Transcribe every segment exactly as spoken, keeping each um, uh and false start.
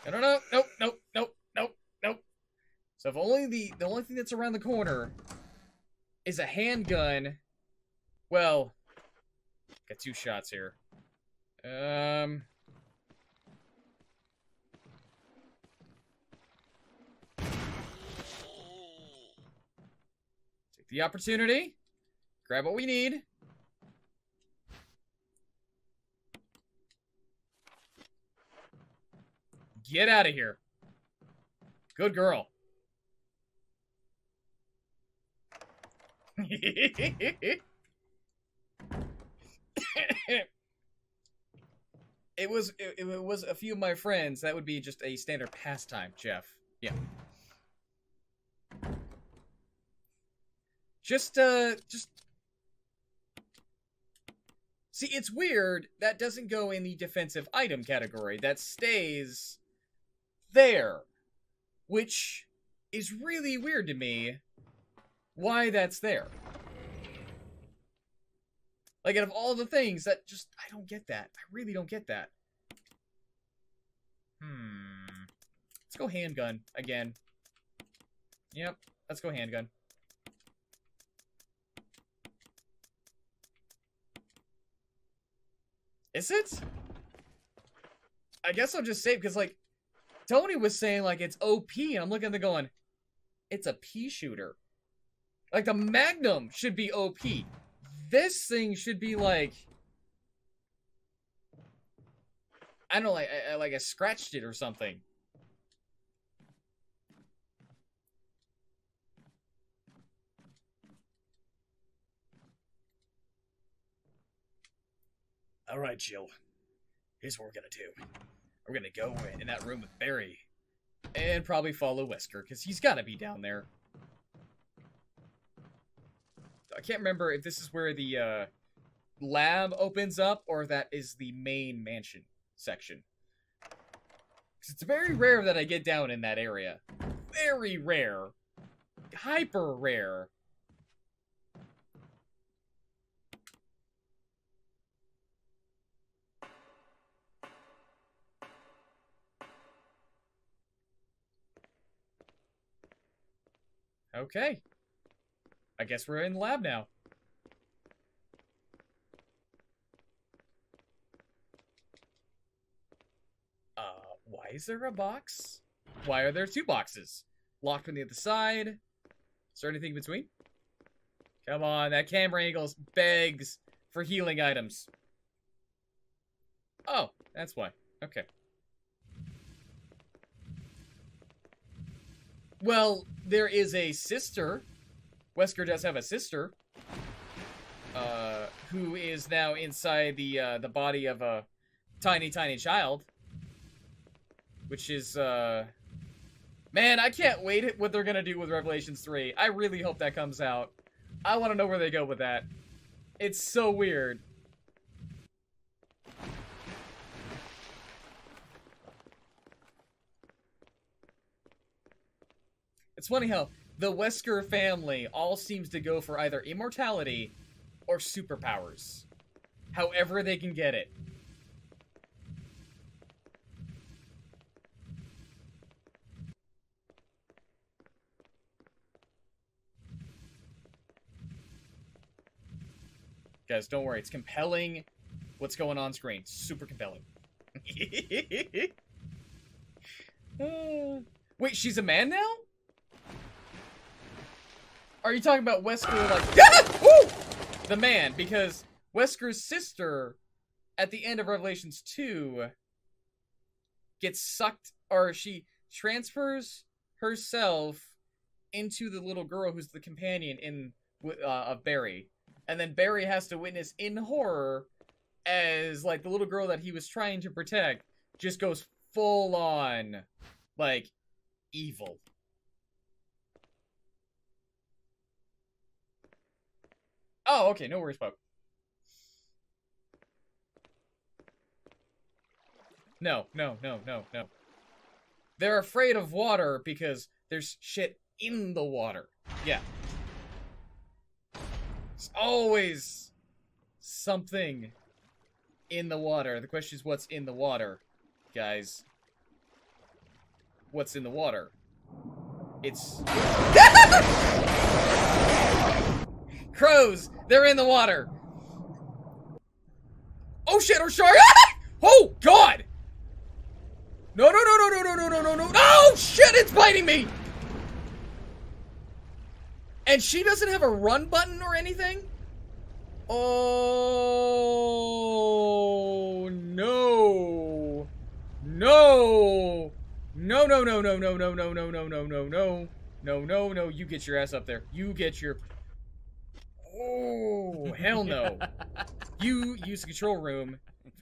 No, no, no, nope, nope, nope, nope, nope. So if only the, the only thing that's around the corner is a handgun, well, got two shots here. Um... Take the opportunity. Grab what we need. Get out of here. Good girl. It was it, it was a few of my friends. That would be just a standard pastime, Jeff. Yeah. Just uh just see, it's weird that doesn't go in the defensive item category. That stays there, which is really weird to me. Why that's there? Like, out of all the things, that just, I don't get that. I really don't get that. Hmm. Let's go handgun again. Yep, let's go handgun. Is it? I guess I'll just say, because, like, Tony was saying, like, it's O P, and I'm looking at it going, it's a pea shooter. Like, the Magnum should be O P. This thing should be, like, I don't know, like, I, like I scratched it or something. All right, Jill. Here's what we're gonna do. We're gonna go in that room with Barry. And probably follow Wesker, because he's gotta be down there. I can't remember if this is where the uh, lab opens up, or that is the main mansion section. Because it's very rare that I get down in that area. Very rare. Hyper rare. Okay. I guess we're in the lab now. Uh, why is there a box? Why are there two boxes? Locked on the other side? Is there anything in between? Come on, that camera angle begs for healing items. Oh, that's why. Okay. Well, there is a sister. Wesker does have a sister. Uh, who is now inside the, uh, the body of a tiny, tiny child. Which is, uh... Man, I can't wait what they're gonna do with Revelations three. I really hope that comes out. I want to know where they go with that. It's so weird. It's funny how the Wesker family all seems to go for either immortality or superpowers. However they can get it. Guys, don't worry. It's compelling what's going on screen. Super compelling. uh, wait, she's a man now? Are you talking about Wesker, like... Woo! The man, because Wesker's sister, at the end of Revelations two, gets sucked, or she transfers herself into the little girl who's the companion in uh, of Barry. And then Barry has to witness in horror as, like, the little girl that he was trying to protect just goes full on, like, evil. Oh, okay, no worries, Poke. No, no, no, no, no. They're afraid of water because there's shit in the water. Yeah. There's always something in the water. The question is, what's in the water, guys? what's in the water. It's... Crows! They're in the water! Oh shit, or shark! Oh god! No, no, no, no, no, no, no, no, no, no! Oh shit, it's biting me! And she doesn't have a run button or anything? Oh no! No! No, no, no, no, no, no, no, no, no, no, no, no. No, no, no, you get your ass up there. You get your... Oh, hell no. You use the control room.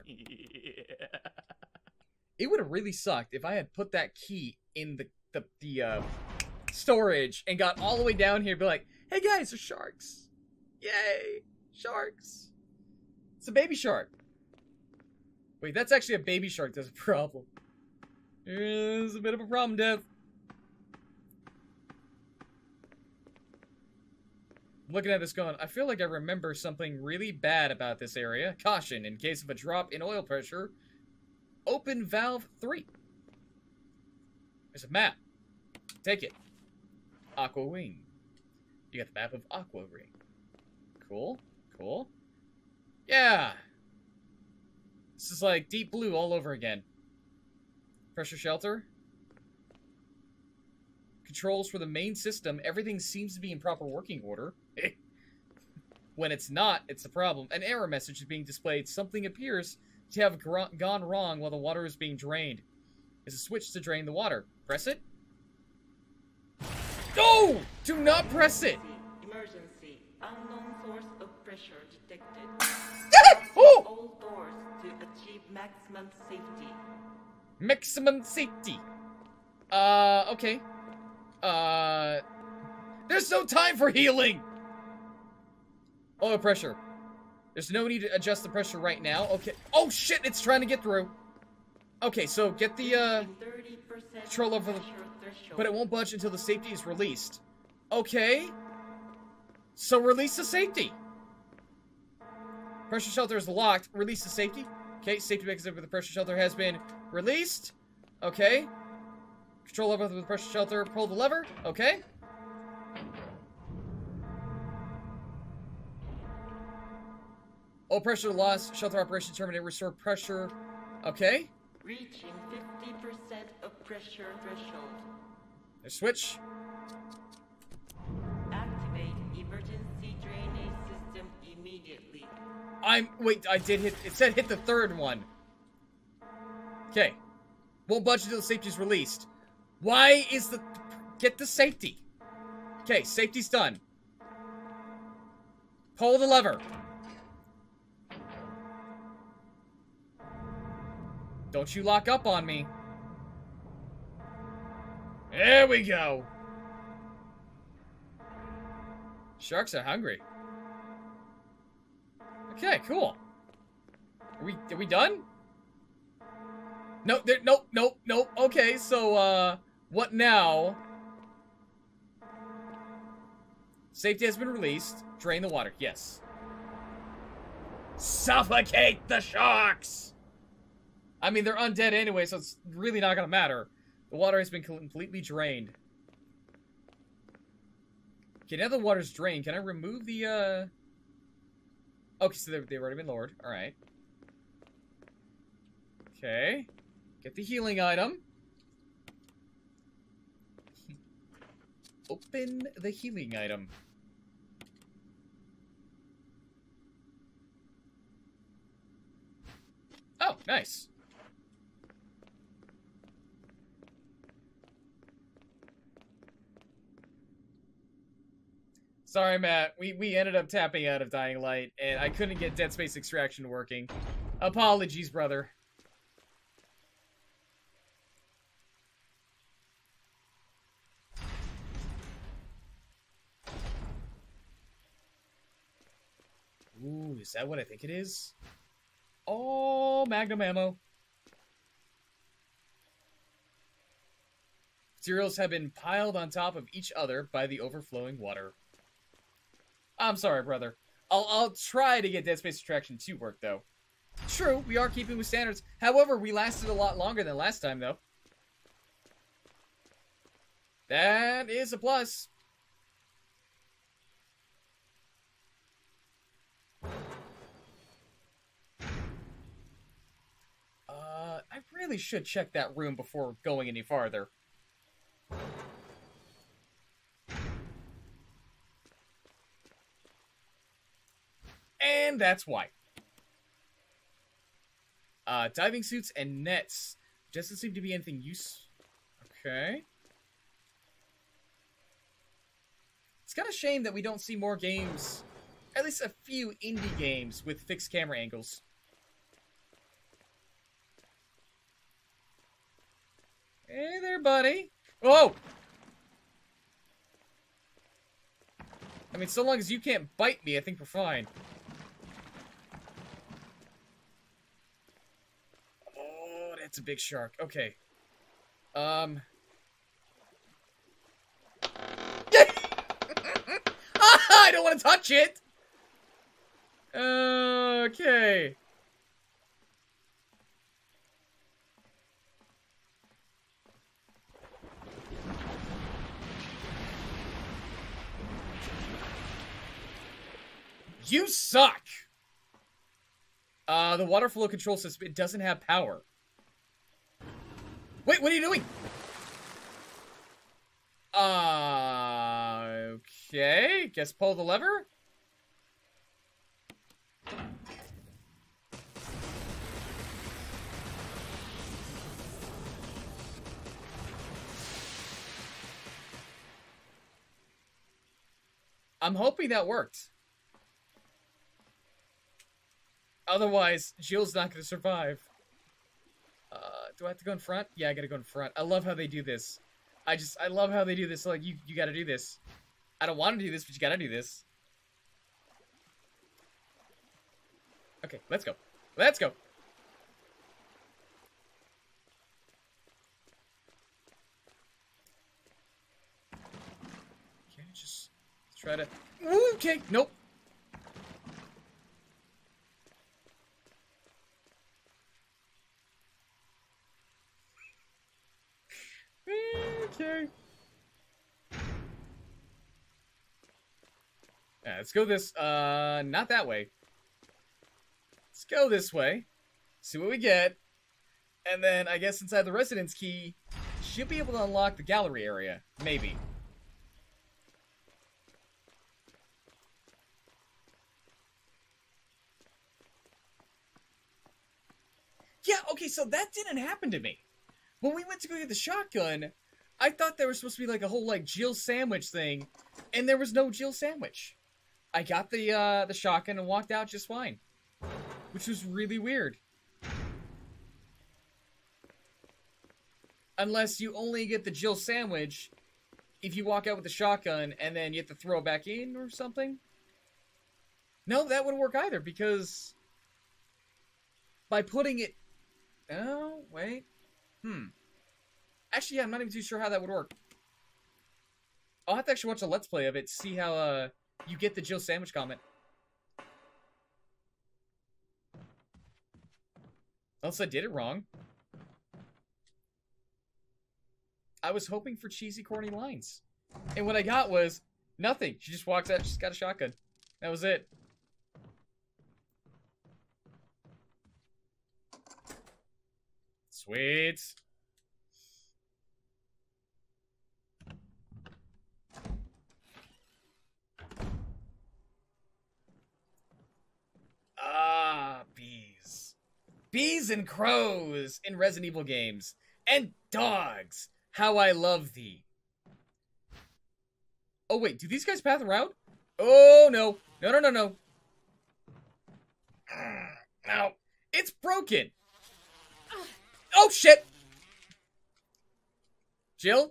It would have really sucked if I had put that key in the, the, the, uh, storage and got all the way down here and be like, hey guys, there's sharks. Yay, sharks. It's a baby shark. Wait, that's actually a baby shark that's a problem. It's a bit of a problem, Dev. Looking at this going, I feel like I remember something really bad about this area. Caution, in case of a drop in oil pressure, open valve three. There's a map. Take it. Aqua Ring. You got the map of Aqua Ring. Cool. Cool. Yeah. This is like Deep Blue all over again. Pressure shelter. Controls for the main system. Everything seems to be in proper working order. When it's not, it's a problem. An error message is being displayed. Something appears to have gone wrong while the water is being drained. There's a switch to drain the water. Press it. No! Do not press it! Emergency. Unknown source of pressure detected. Oh! All doors to achieve maximum safety. Maximum safety. Uh, okay. Uh, there's no time for healing! Oil pressure. There's no need to adjust the pressure right now. Okay. Oh shit, it's trying to get through. Okay, so get the, uh, control over the... But it won't budge until the safety is released. Okay. So release the safety. Pressure shelter is locked. Release the safety. Okay, safety mechanism for the pressure shelter has been released. Okay. Control over the pressure shelter. Pull the lever. Okay. All pressure lost. Shelter operation terminated. Restore pressure. Okay. Reaching fifty percent of pressure threshold. A switch. Activate emergency drainage system immediately. I'm... Wait, I did hit... It said hit the third one. Okay. Won't budge until the safety is released. Why is the... Get the safety. Okay, safety's done. Pull the lever. Don't you lock up on me. There we go. Sharks are hungry. Okay, cool. Are we are we done? No, there nope, nope, nope. Okay, so uh what now? Safety has been released. Drain the water, yes. Suffocate the sharks! I mean, they're undead anyway, so it's really not gonna matter. The water has been completely drained. Okay, now the water's drained. Can I remove the, uh... Okay, so they've, they've already been lowered. Alright. Okay. Get the healing item. Open the healing item. Oh, nice. Sorry, Matt. We, we ended up tapping out of Dying Light, and I couldn't get Dead Space Extraction working. Apologies, brother. Ooh, is that what I think it is? Oh, Magnum ammo. Materials have been piled on top of each other by the overflowing water. I'm sorry, brother. I'll, I'll try to get Dead Space Extraction to work, though. True, we are keeping with standards. However, we lasted a lot longer than last time, though. That is a plus. Uh, I really should check that room before going any farther. And that's why. Uh, diving suits and nets. Doesn't seem to be anything use. Okay. It's kind of a shame that we don't see more games, at least a few indie games with fixed camera angles. Hey there, buddy. Whoa! I mean, so long as you can't bite me, I think we're fine. Oh, that's a big shark. Okay. Um... I don't want to touch it! Okay. You suck! Uh, the water flow control system, it doesn't have power. Wait, what are you doing? Uh, okay. Guess pull the lever? I'm hoping that worked. Otherwise, Jill's not going to survive. Uh, do I have to go in front? Yeah, I gotta go in front. I love how they do this. I just, I love how they do this. Like, you, you gotta do this. I don't want to do this, but you gotta do this. Okay, let's go. Let's go. Okay, just try to... Okay, nope. Okay. Yeah, let's go this, uh, not that way. Let's go this way. See what we get. And then, I guess inside the residence key, should be able to unlock the gallery area. Maybe. Yeah, okay, so that didn't happen to me. When we went to go get the shotgun, I thought there was supposed to be like a whole like Jill sandwich thing, and there was no Jill sandwich. I got the uh, the shotgun and walked out just fine, which was really weird. Unless you only get the Jill sandwich if you walk out with the shotgun and then you have to throw it back in or something. No, that wouldn't work either because by putting it... Oh, wait. Hmm. Actually, yeah, I'm not even too sure how that would work. I'll have to actually watch a Let's Play of it to see how uh, you get the Jill sandwich comment. Unless I did it wrong. I was hoping for cheesy, corny lines. And what I got was nothing. She just walks out, she's got a shotgun. That was it. Sweet. Ah, bees. Bees and crows in Resident Evil games. And dogs. How I love thee. Oh, wait. Do these guys path around? Oh, no. No, no, no, no. No. It's broken. Oh, shit. Jill?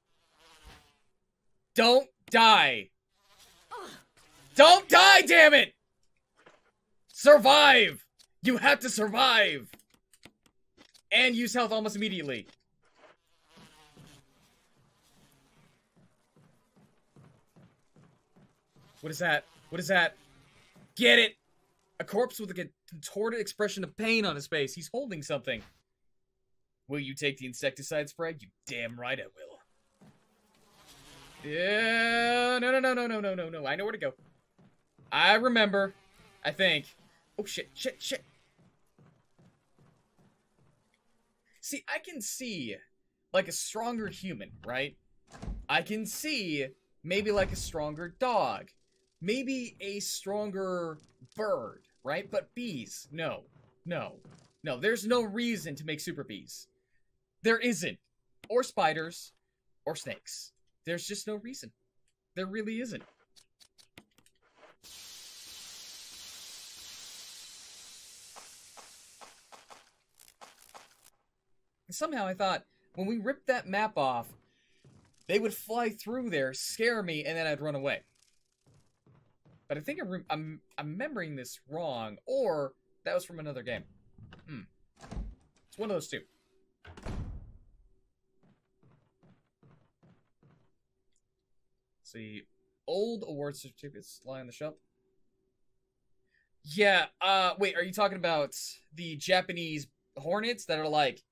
Don't die. Don't die, damn it! Survive! You have to survive! And use health almost immediately. What is that? What is that? Get it! A corpse with a contorted expression of pain on his face. He's holding something. Will you take the insecticide spray? You damn right I will. Yeah, no, no, no, no, no, no, no, no. I know where to go. I remember. I think. Oh, shit, shit, shit. See, I can see, like, a stronger human, right? I can see maybe, like, a stronger dog. Maybe a stronger bird, right? But bees, no. No. No, there's no reason to make super bees. There isn't. Or spiders. Or snakes. There's just no reason. There really isn't. And somehow I thought, when we ripped that map off, they would fly through there, scare me, and then I'd run away. But I think I'm, re I'm, I'm remembering this wrong, or that was from another game. Hmm. It's one of those two. See, old award certificates lie on the shelf. Yeah, uh, wait, are you talking about the Japanese hornets that are like...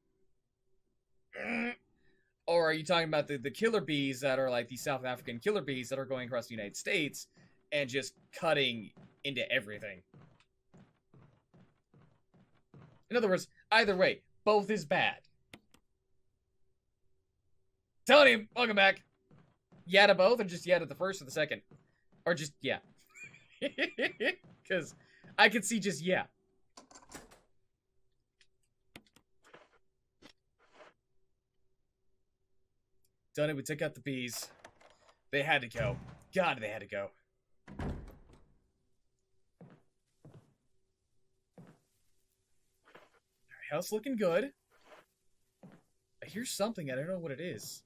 Or are you talking about the, the killer bees that are like the South African killer bees that are going across the United States and just cutting into everything? In other words, either way, both is bad. Tony, welcome back. Yeah to both, or just yeah to the first or the second? Or just yeah? Because I could see just yeah. Done it, we took out the bees. They had to go. God, they had to go. Alright, house looking good. I hear something, I don't know what it is.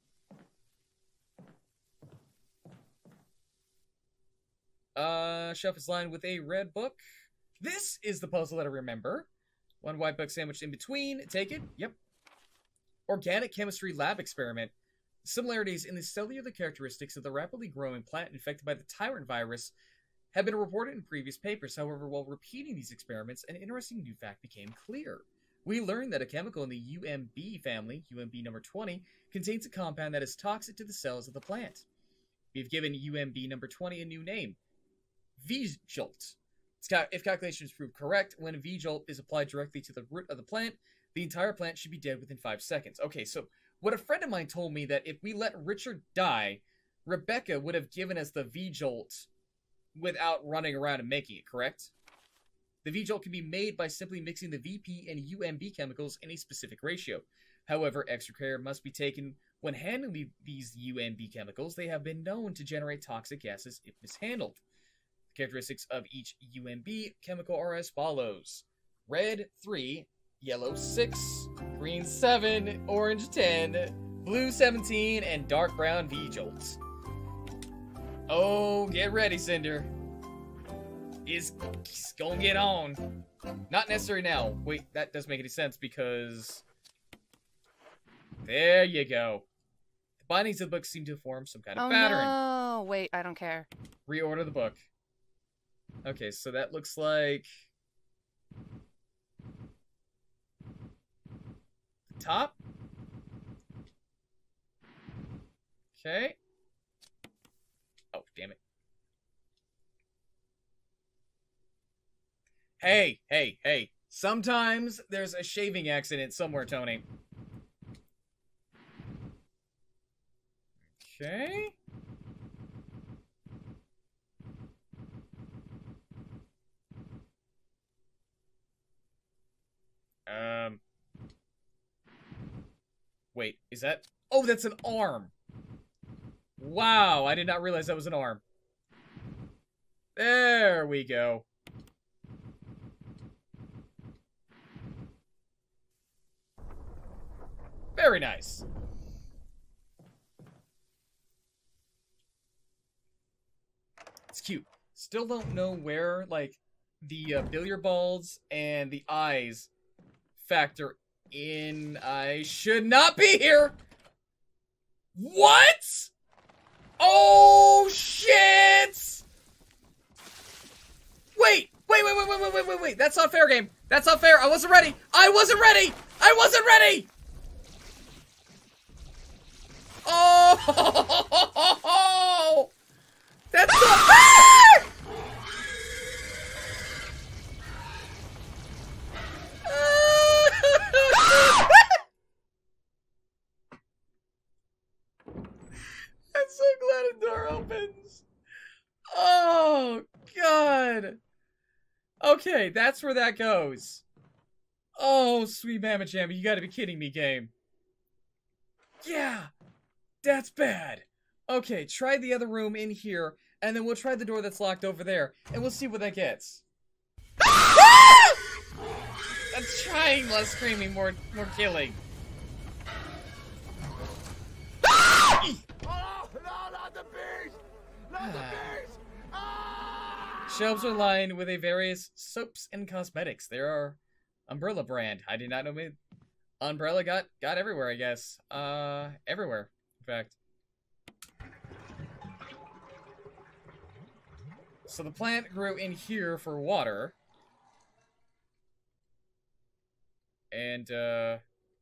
Uh, shelf is lined with a red book. This is the puzzle that I remember. One white book sandwiched in between. Take it. Yep. Organic chemistry lab experiment. Similarities in the cellular characteristics of the rapidly growing plant infected by the tyrant virus have been reported in previous papers. However, while repeating these experiments, an interesting new fact became clear. We learned that a chemical in the U M B family, U M B number twenty, contains a compound that is toxic to the cells of the plant. We've given U M B number twenty a new name. V-Jolt. If calculations prove correct, when V-Jolt is applied directly to the root of the plant, the entire plant should be dead within five seconds. Okay, so what a friend of mine told me that if we let Richard die, Rebecca would have given us the V-Jolt without running around and making it, correct? The V-Jolt can be made by simply mixing the V P and U M B chemicals in a specific ratio. However, extra care must be taken when handling these U M B chemicals. They have been known to generate toxic gases if mishandled. The characteristics of each U M B chemical are as follows. Red, three. Yellow, six. Green, seven. Orange, ten. Blue, seventeen. And dark brown V-Jolts. Oh, get ready, Cinder. It's, it's gonna get on. Not necessary now. Wait, that doesn't make any sense because... There you go. The bindings of the book seem to form some kind of oh, pattern. No, wait, I don't care. Reorder the book. Okay, so that looks like... the top? Okay. Oh, damn it. Hey, hey, hey. Sometimes there's a shaving accident somewhere, Tony. Okay. Um. Wait, is that... Oh, that's an arm. Wow, I did not realize that was an arm. There we go. Very nice. It's cute. Still don't know where, like, the uh, billiard balls and the eyes factor in. I should not be here! What?! Oh, shit! Wait! Wait, wait, wait, wait, wait, wait, wait, wait. That's not fair, game. That's not fair. I wasn't ready. I wasn't ready! I wasn't ready! Oh! Oh, God. Okay, that's where that goes. Oh, sweet Mama Jammy, you gotta be kidding me, game. Yeah, that's bad. Okay, try the other room in here, and then we'll try the door that's locked over there, and we'll see what that gets. That's trying, less screaming, more more killing. Oh, no, not the beast! Not the beast! Ah! Shelves are lined with a various soaps and cosmetics. There are Umbrella brand. I did not know me. Umbrella got got everywhere, I guess. Uh, everywhere, in fact. So the plant grew in here for water. And, uh...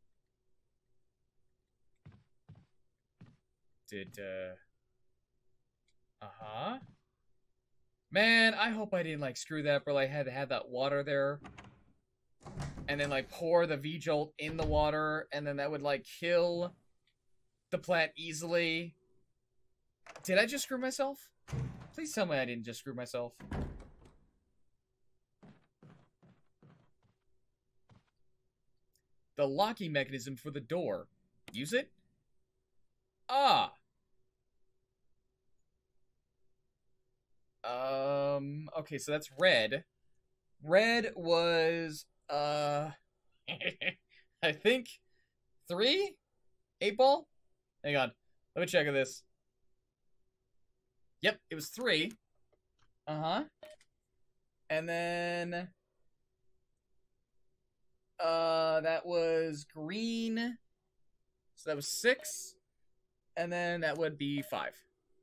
Did, uh... Uh-huh. Man, I hope I didn't, like, screw that, but I had to have that water there. And then, like, pour the V-Jolt in the water, and then that would, like, kill the plant easily. Did I just screw myself? Please tell me I didn't just screw myself. The locking mechanism for the door. Use it? Ah. Um, okay, so that's red. Red was, uh, I think three? Eight ball? Hang on. Let me check this. Yep, it was three. Uh-huh. And then... Uh, that was green. So that was six. And then that would be five.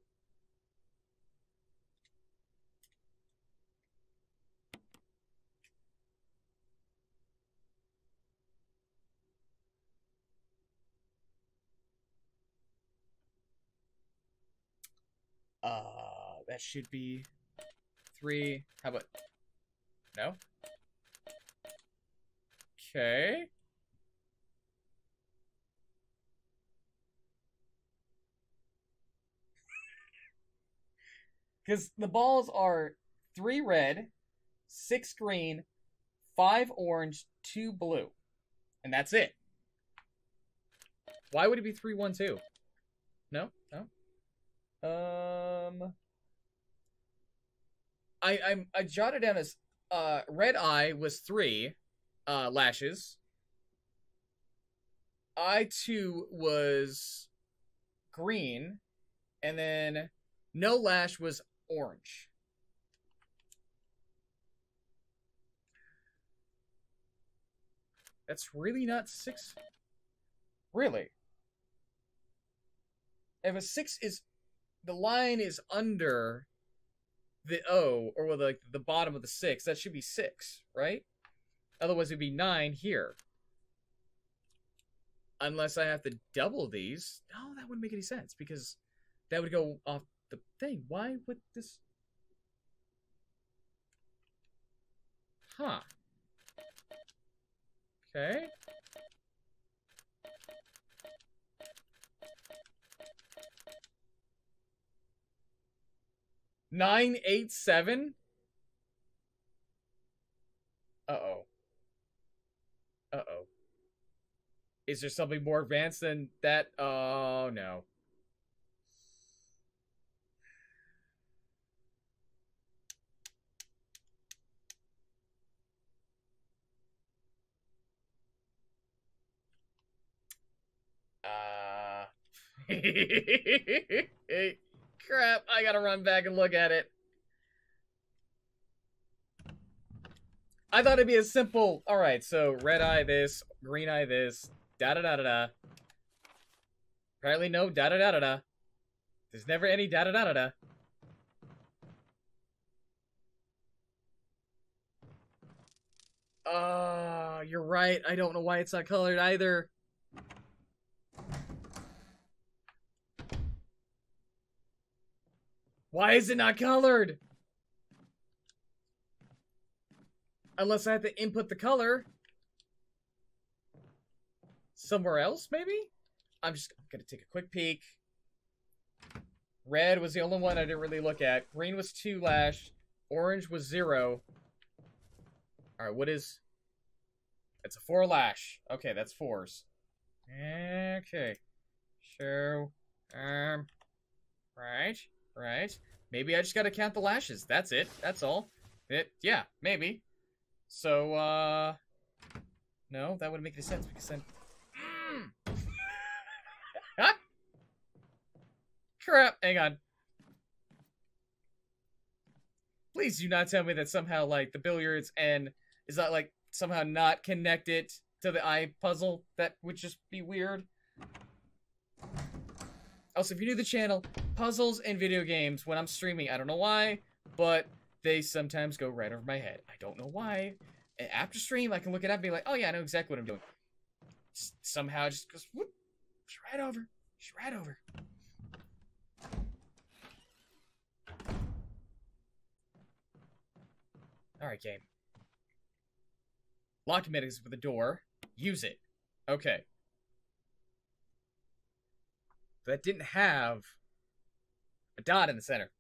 Uh, that should be three. How about... No? Okay. Because the balls are three red, six green, five orange, two blue. And that's it. Why would it be three, one, two? No? No? Um... I, I, I jotted down as, uh, red eye was three. Uh, lashes. I two was green, and then no lash was orange. That's really not six. Really? If a six is, the line is under the O, or with like the bottom of the six, that should be six, right? Otherwise, it'd be nine here. Unless I have to double these. No, that wouldn't make any sense, because that would go off the thing. Why would this... Huh. Okay. Nine, eight, seven? Uh-oh. Uh-oh. Is there something more advanced than that? Oh, no. Uh... Crap, I gotta run back and look at it. I thought it'd be a simple, alright, so red eye this, green eye this, da-da-da-da-da. Apparently no da-da-da-da-da. There's never any da-da-da-da-da. Uh, you're right, I don't know why it's not colored either. Why is it not colored? Unless I have to input the color somewhere else, maybe? I'm just gonna take a quick peek. Red was the only one I didn't really look at. Green was two lash. Orange was zero. Alright, what is... It's a four lash. Okay, that's fours. Okay. So, um... Right, right. Maybe I just gotta count the lashes. That's it. That's all. It, yeah, maybe. So, uh... No, that wouldn't make any sense because then... Mm. Huh? Crap, hang on. Please do not tell me that somehow, like, the billiards and is that, like, somehow not connected to the eye puzzle. That would just be weird. Also, if you're new to the channel, puzzles and video games, when I'm streaming, I don't know why, but they sometimes go right over my head. I don't know why. And after stream, I can look it up and be like, oh yeah, I know exactly what I'm doing. Just somehow it just goes, whoop, just right over. Just right over. Alright, game. Lock medics with the door. Use it. Okay. That didn't have a dot in the center.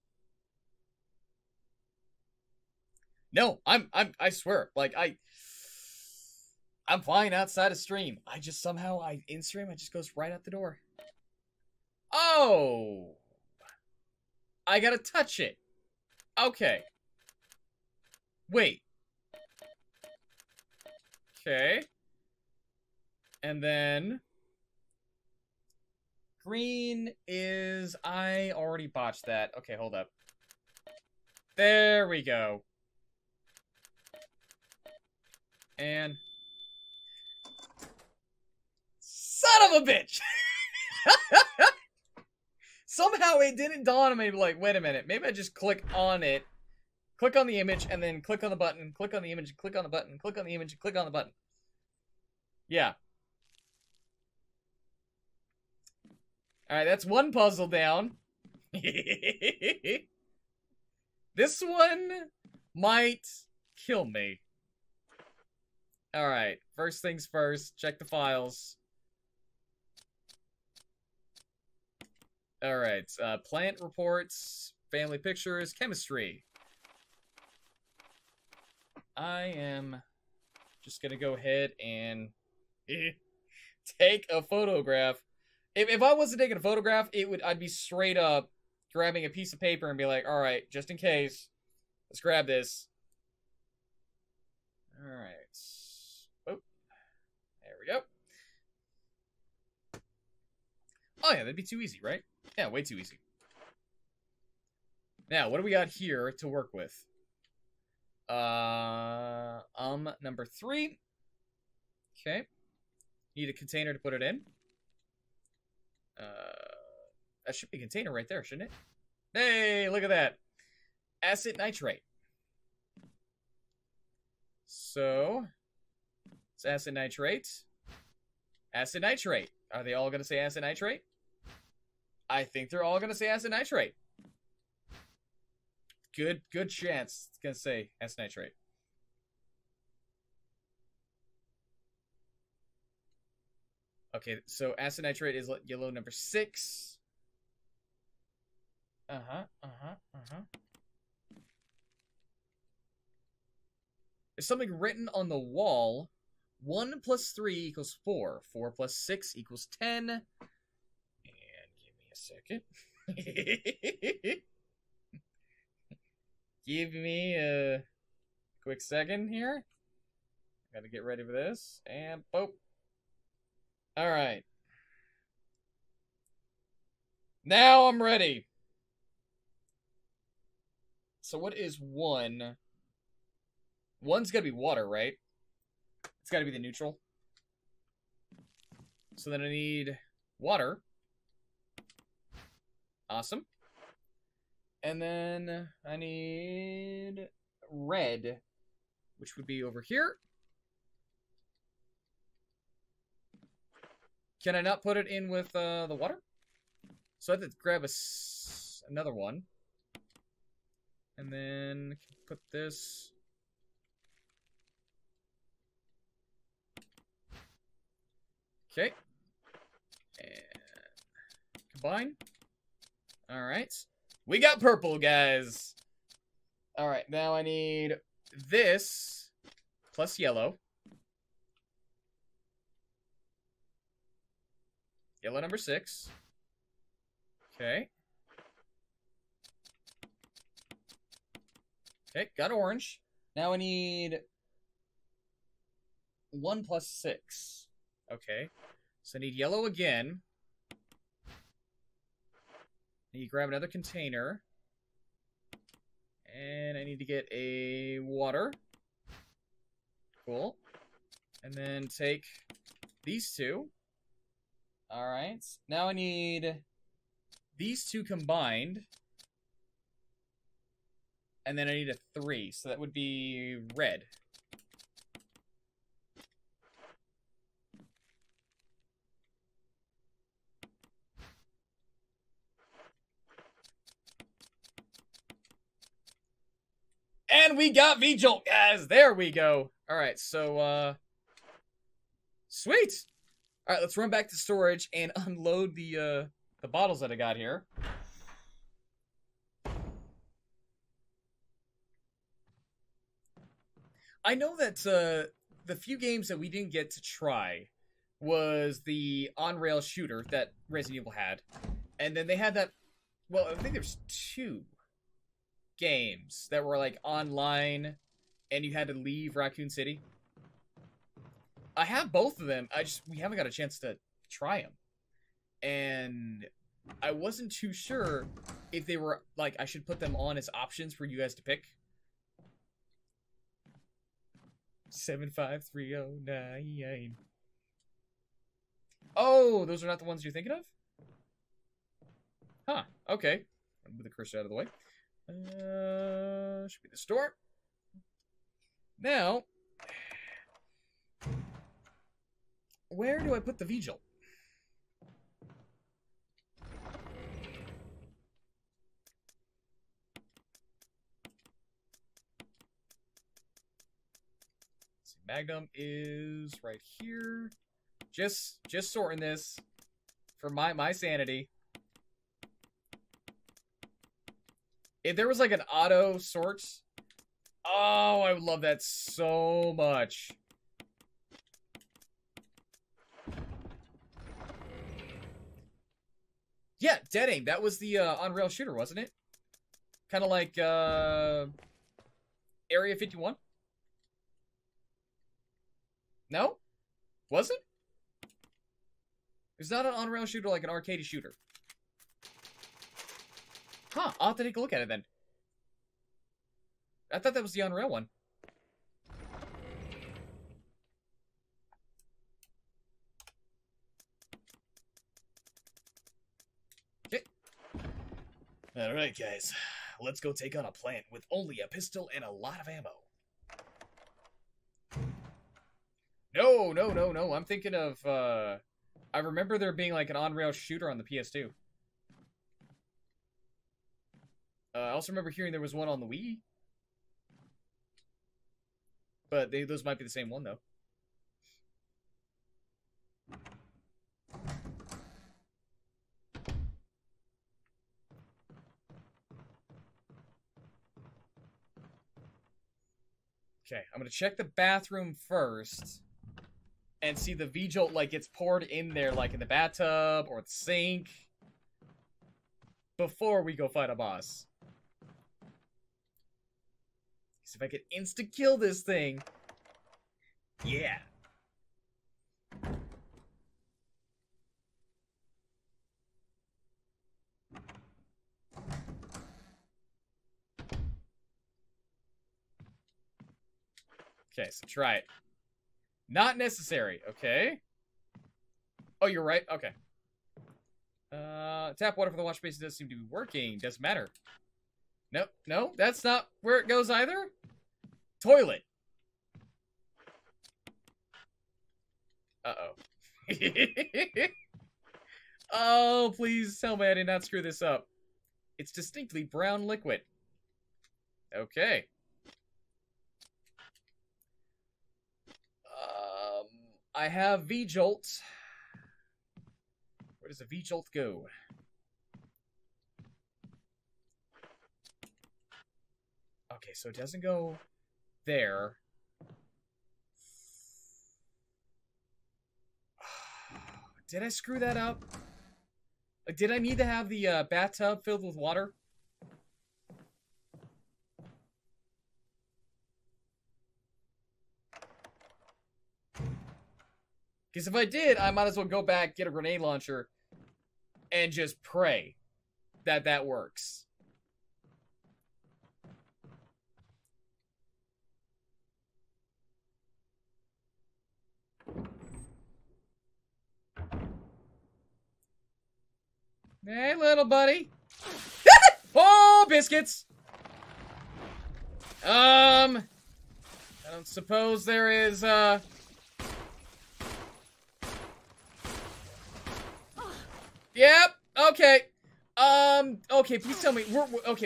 No, I'm, I'm, I swear, like, I, I'm flying outside of stream. I just somehow, I, in stream, it just goes right out the door. Oh! I gotta touch it. Okay. Wait. Okay. And then... Green is... I already botched that. Okay, hold up. There we go. And... Son of a bitch! Somehow it didn't dawn on me, like, wait a minute, maybe I just click on it, click on the image, and then click on the button, click on the image, click on the button, click on the image, click on the button. Yeah. Alright, that's one puzzle down. This one might kill me. Alright, first things first, check the files. Alright, uh, plant reports, family pictures, chemistry. I am just gonna go ahead and take a photograph. If, if I wasn't taking a photograph, it would I'd be straight up grabbing a piece of paper and be like, alright, just in case, let's grab this. Alright. Oh, there we go. Oh yeah, that'd be too easy, right? Yeah, way too easy. Now, what do we got here to work with? Uh, um, number three. Okay. Need a container to put it in. Uh, that should be a container right there, shouldn't it? Hey, look at that. Acid nitrate. So, it's acid nitrate. Acid nitrate. Are they all going to say acid nitrate? I think they're all going to say acid nitrate. Good, good chance it's going to say acid nitrate. Okay, so acid nitrate is yellow number six. Uh-huh, uh-huh, uh-huh. There's something written on the wall. one plus three equals four. four plus six equals ten. Second. Give me a quick second here. Gotta get ready for this. And boop. Alright. Now I'm ready. So what is one? One's gotta be water, right? It's gotta be the neutral. So then I need water. Awesome. And then I need red, which would be over here. Can I not put it in with uh, the water? So I have to grab a s another one. And then put this. Okay. And combine. Alright. We got purple, guys. Alright, now I need this plus yellow. Yellow number six. Okay. Okay, got orange. Now I need one plus six. Okay. So I need yellow again. I need to grab another container. And I need to get a water. Cool. And then take these two. Alright. Now I need these two combined. And then I need a three. So that would be red. And we got V-Jolt, guys! There we go. Alright, so, uh... sweet! Alright, let's run back to storage and unload the, uh, the bottles that I got here. I know that, uh, the few games that we didn't get to try was the on-rail shooter that Resident Evil had. And then they had that... Well, I think there's two games that were like online and you had to leave Raccoon City. I have both of them. I just we haven't got a chance to try them. And I wasn't too sure if they were like I should put them on as options for you guys to pick. seven five three oh nine. Oh, those are not the ones you're thinking of? Huh, okay. I'll move the cursor out of the way. Uh, should be the store. Now, where do I put the V-Jolt? Let's see, Magnum is right here. Just, just sorting this for my my sanity. If there was like an auto sort, oh, I would love that so much. Yeah, Dead Aim. That was the uh, on-rail shooter, wasn't it? Kind of like uh, Area fifty-one? No? Was it? It's not an on-rail shooter like an arcade shooter. Huh, I'll have to take a look at it then. I thought that was the on-rail one. Okay. Alright, guys. Let's go take on a plant with only a pistol and a lot of ammo. No, no, no, no. I'm thinking of, uh... I remember there being like an on-rail shooter on the P S two. Uh, I also remember hearing there was one on the Wii. But they, those might be the same one, though. Okay, I'm gonna check the bathroom first. And see the V-Jolt, like, gets poured in there, like, in the bathtub or the sink. Before we go fight a boss. See if I can insta-kill this thing. Yeah. Okay, so try it. Not necessary, okay? Oh, you're right, okay. Uh, tap water for the wash basin doesn't seem to be working. Doesn't matter. No, no, that's not where it goes either. Toilet. Uh-oh. Oh, please tell me I did not screw this up. It's distinctly brown liquid. Okay. Um, I have V-Jolt. Where does a V-Jolt go? Okay, so it doesn't go there. Did I screw that up? Like, did I need to have the uh, bathtub filled with water? Because if I did, I might as well go back, get a grenade launcher, and just pray that that works. Hey, little buddy. Oh, biscuits. Um, I don't suppose there is, uh... Yep, okay. Um, okay, please tell me, we're, we're, okay.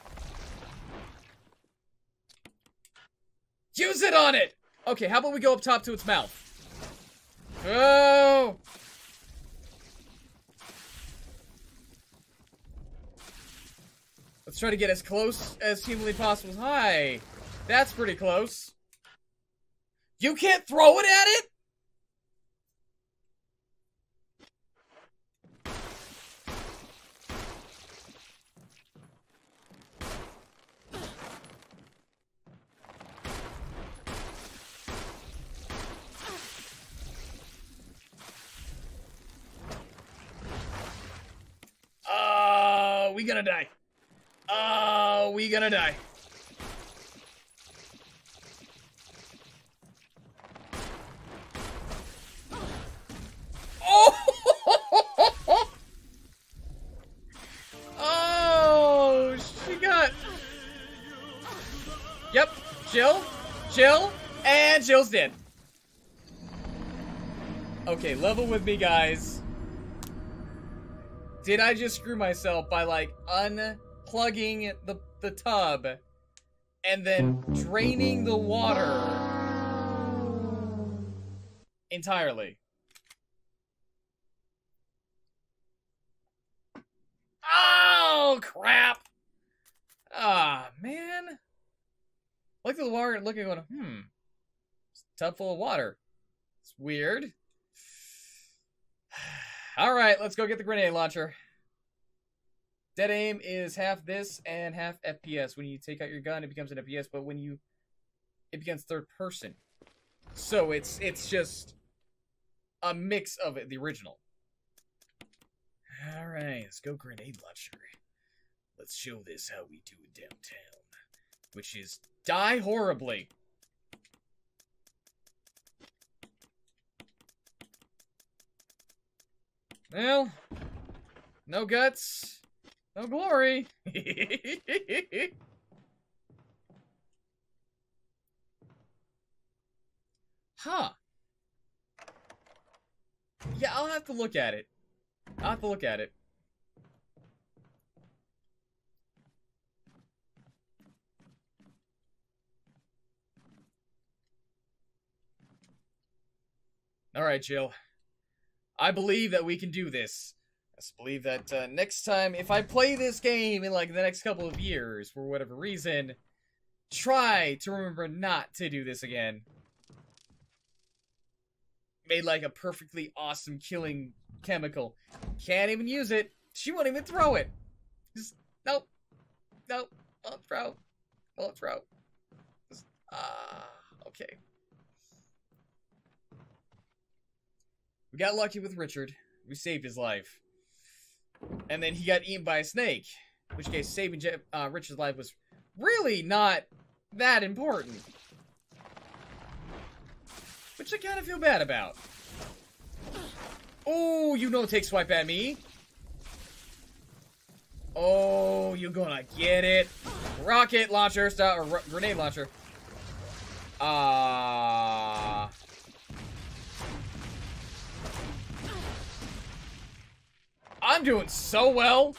Use it on it! Okay, how about we go up top to its mouth? Oh! Let's try to get as close as humanly possible. Hi. That's pretty close. You can't throw it at it? Oh, we gonna die. Oh, we gonna die. Oh! Oh, she got... Yep, Jill, Jill, and Jill's dead. Okay, level with me, guys. Did I just screw myself by, like, unplugging the, the tub and then draining the water entirely? Oh, crap! Ah, man. Look at the water and looking, going, hmm. It's a tub full of water. It's weird. Alright, let's go get the grenade launcher. Dead aim is half this and half F P S. When you take out your gun, it becomes an F P S, but when you... it becomes third person. So it's it's just a mix of it, the original. Alright, let's go grenade launcher. Let's show this how we do it downtown. Which is die horribly. Well, no guts, no glory. Huh. Yeah, I'll have to look at it. I'll have to look at it. Alright, Jill. I believe that we can do this. I just believe that uh, next time, if I play this game in like the next couple of years, for whatever reason, try to remember not to do this again. Made like a perfectly awesome killing chemical. Can't even use it. She won't even throw it. Just, nope. Nope. Won't throw. Won't throw. Just, ah, okay. We got lucky with Richard. We saved his life. And then he got eaten by a snake. In which case, saving Je uh, Richard's life was really not that important. Which I kind of feel bad about. Oh, you don't take swipe at me. Oh, you gonna get it. Rocket launcher, style, or grenade launcher. Ah... Uh... I'm doing so well.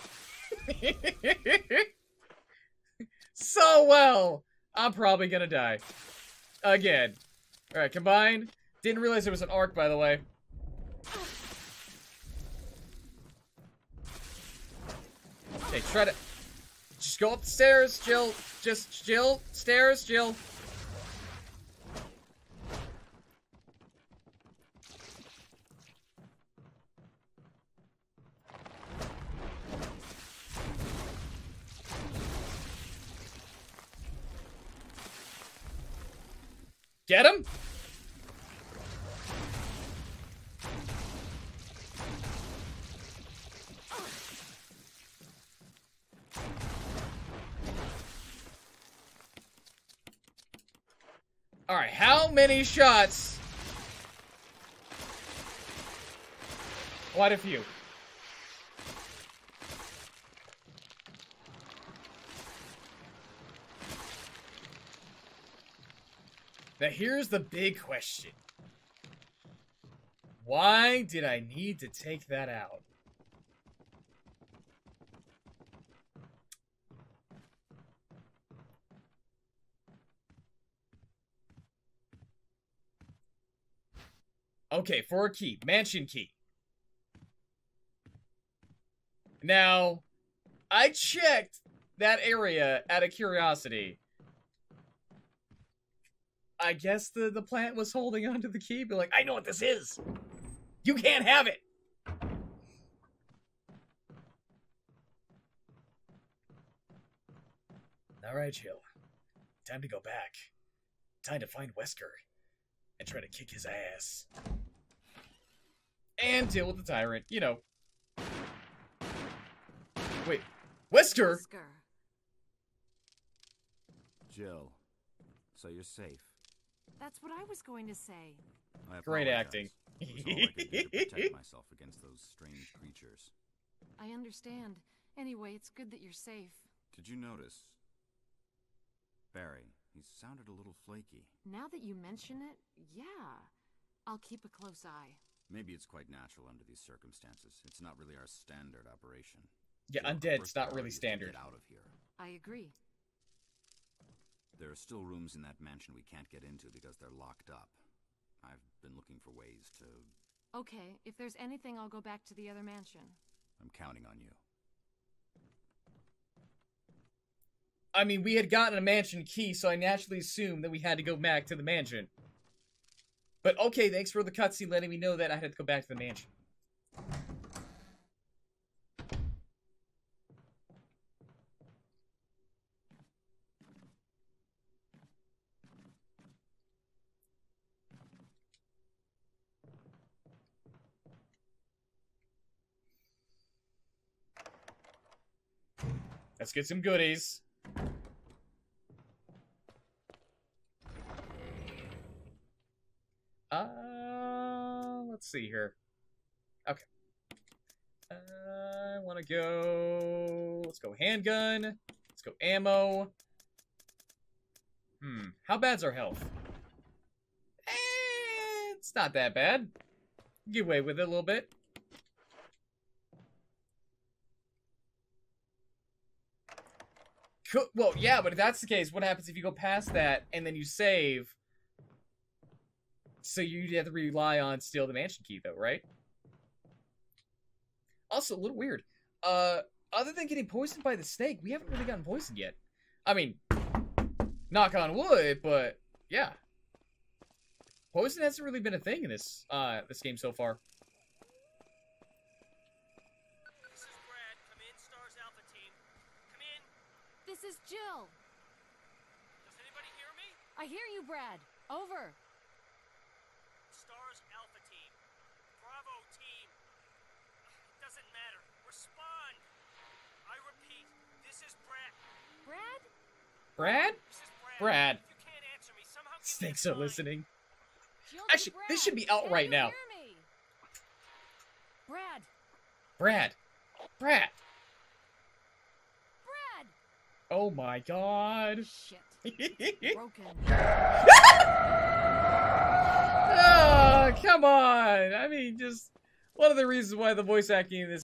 So well. I'm probably gonna die. Again. Alright, combine. Didn't realize there was an arc, by the way. Okay, try to... Just go up the stairs, Jill. Just Jill, stairs, Jill. Get him? All right, how many shots? Quite a few. Now here's the big question. Why did I need to take that out? Okay, for a key. Mansion key. Now, I checked that area out of curiosity. I guess the, the plant was holding onto the key, but like, I know what this is! You can't have it! Alright, Jill. Time to go back. Time to find Wesker. And try to kick his ass. And deal with the tyrant, you know. Wait, Wesker? Wesker. Jill, so you're safe. That's what I was going to say. I Great apologize. acting. It was all I could do to protect myself against those strange creatures. I understand. Anyway, it's good that you're safe. Did you notice? Barry, he sounded a little flaky. Now that you mention it, yeah. I'll keep a close eye. Maybe it's quite natural under these circumstances. It's not really our standard operation. Yeah, Jill, our undead's first not priority really is to standard. Get out of here. I agree. There are still rooms in that mansion we can't get into because they're locked up. I've been looking for ways to... Okay, if there's anything, I'll go back to the other mansion. I'm counting on you. I mean, we had gotten a mansion key, so I naturally assumed that we had to go back to the mansion. But okay, thanks for the cutscene letting me know that I had to go back to the mansion. Let's get some goodies. Uh, let's see here. Okay. Uh, I want to go... Let's go handgun. Let's go ammo. Hmm. How bad's our health? Eh, it's not that bad. Get away with it a little bit. Cool. Well, yeah, but if that's the case, what happens if you go past that and then you save? So you have to rely on steal the mansion key, though, right? Also, a little weird. Uh, other than getting poisoned by the snake, we haven't really gotten poisoned yet. I mean, knock on wood, but yeah, poison hasn't really been a thing in this uh this game so far. This is Brad. Come in, Stars Alpha team. Come in. This is Jill. Does anybody hear me? I hear you, Brad. Over. Stars Alpha team. Bravo team. Doesn't matter. Respond. I repeat, this is Brad. Brad? Brad? This is Brad. Brad. If you can't answer me, somehow give me a Snakes are sign. listening. Jill, Actually, Brad. this should be out Can right you now. hear me? Brad. Brad. Brad. Brad. Oh my god. Shit. Broken. Oh, come on. I mean, just one of the reasons why the voice acting in this